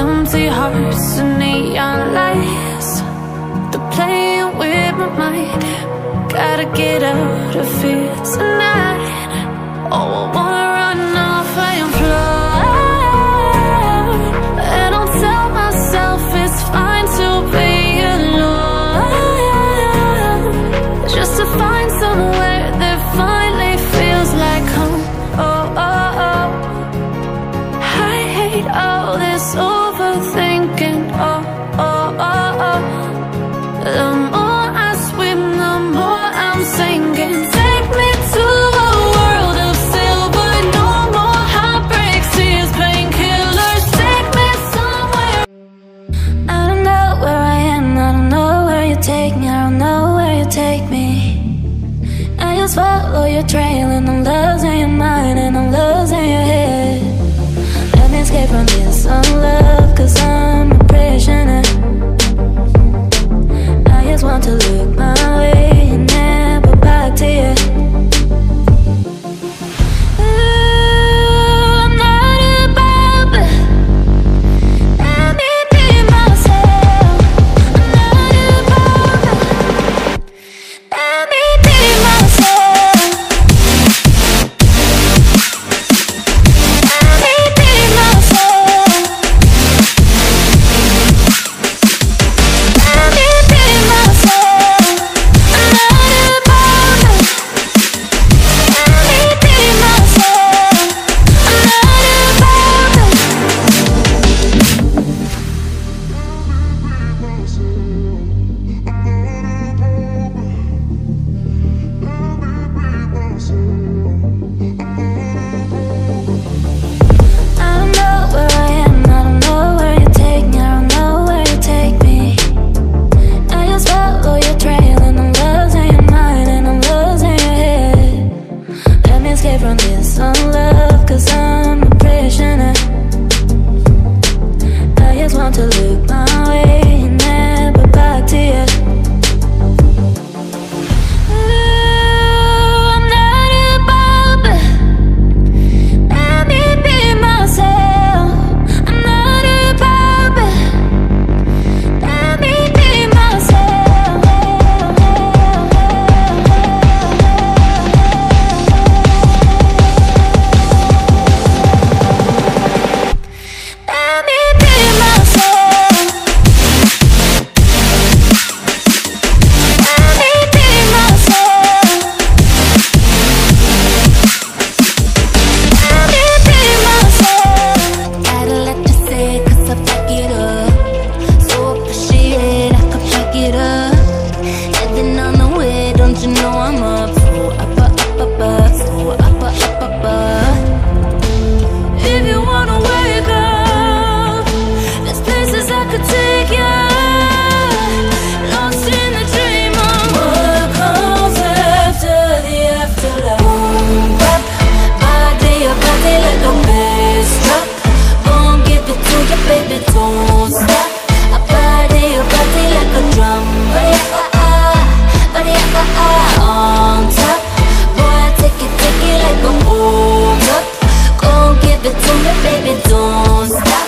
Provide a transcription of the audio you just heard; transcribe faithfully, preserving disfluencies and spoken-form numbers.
empty hearts and neon lights. They're playing with my mind. Gotta get out of here tonight. Oh, I wanna run off and fly, and I'll tell myself it's fine to be alone, just to find somewhere that finally feels like home. Oh, oh, oh. I hate all this overthinking. Oh, oh, oh, oh. The more I swim, the more I'm sinking. Take me to a world of silver. No more heartbreaks, tears, painkillers. Take me somewhere. I don't know where I am, I don't know where you take me, I don't know where you take me. I just follow your trail and I'm losing your mind and I'm losing your head. Let me escape from this unlove, cause I'm a prisoner. I just want to look my way and never back to you. Ooh, I'm not above it. Let me be myself. I'm not above it. Let me be myself. Let me be myself. Let me be myself. I'm not above it. Let me be myself. I'm not above it. I don't know where I am, I don't know where you take me, I don't know where you take me. I just follow your trail and I'm losing your mind and I'm losing your head. Let me escape from this unlove, cause I'm a prisoner. I just want to look my way and never back to you. Ooh, I'm not above it. Let me be myself. I'm not above it. Let me be myself. Let me be myself. Let me be myself. Let me be myself. Gotta let you say it, cause I fuck it up. So appreciate I could pick it up. Heading on the way, don't you know I'm up? So up, up, up, up, up. So up, up, up, up, up. If you wanna wake up, there's places I could take you. Lost in the dream of what comes after the afterlife. Boom, bap, body, your body like a bass drop. Gon' give it to you, baby, don't stop. I body, your body like a drum. Body, ah, ah, body, ah, ah, on top. Boy, I take it, take it like a hold up. Gon' give it to me, baby, don't stop.